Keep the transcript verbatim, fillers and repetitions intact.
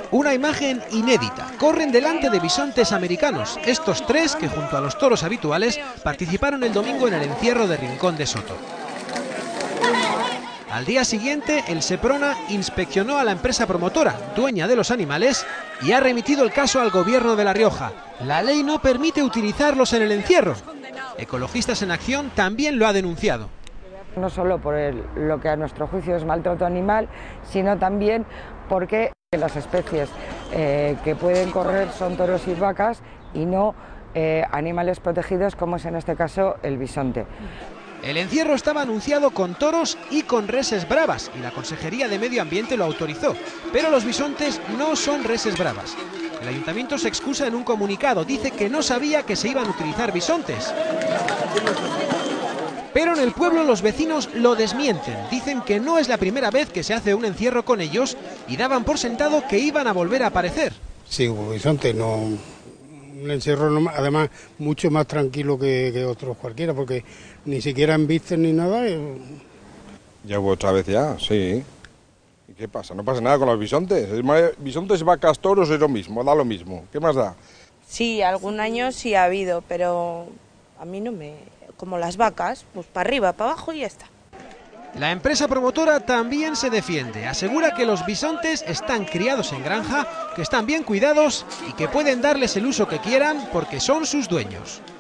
Una imagen inédita. Corren delante de bisontes americanos, estos tres que junto a los toros habituales participaron el domingo en el encierro de Rincón de Soto. Al día siguiente, el Seprona inspeccionó a la empresa promotora, dueña de los animales, y ha remitido el caso al gobierno de La Rioja. La ley no permite utilizarlos en el encierro. Ecologistas en Acción también lo ha denunciado. No solo por el, lo que a nuestro juicio es maltrato animal, sino también porque las especies eh, que pueden correr son toros y vacas y no eh, animales protegidos como es en este caso el bisonte. El encierro estaba anunciado con toros y con reses bravas y la Consejería de Medio Ambiente lo autorizó, pero los bisontes no son reses bravas. El ayuntamiento se excusa en un comunicado, dice que no sabía que se iban a utilizar bisontes. Pero en el pueblo los vecinos lo desmienten, dicen que no es la primera vez que se hace un encierro con ellos y daban por sentado que iban a volver a aparecer. Sí, hubo bisonte, no, un encierro no, además mucho más tranquilo que, que otros cualquiera, porque ni siquiera embisten ni nada. Y... Ya hubo otra vez ya, sí. ¿Y qué pasa? No pasa nada con los bisontes. Bisontes, vacas, toros es lo mismo, da lo mismo. ¿Qué más da? Sí, algún año sí ha habido, pero a mí no me... como las vacas, pues para arriba, para abajo y ya está. La empresa promotora también se defiende, asegura que los bisontes están criados en granja, que están bien cuidados y que pueden darles el uso que quieran porque son sus dueños.